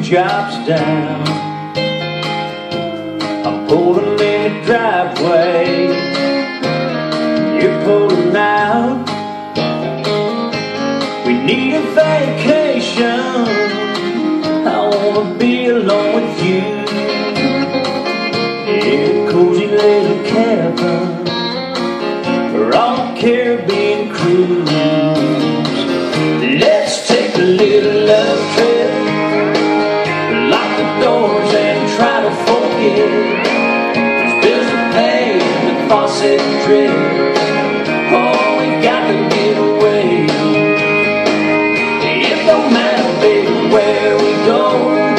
drops down. I'm pulling in the driveway, you're pulling out. We need a vacation, I wanna be alone with you. In a cozy little cabin for our Caribbean cruise. Let's take a little love trip, lock the doors and try to forget. There's bills to pay and the faucet drips. Oh, we got to get away. It don't matter, baby, where we go.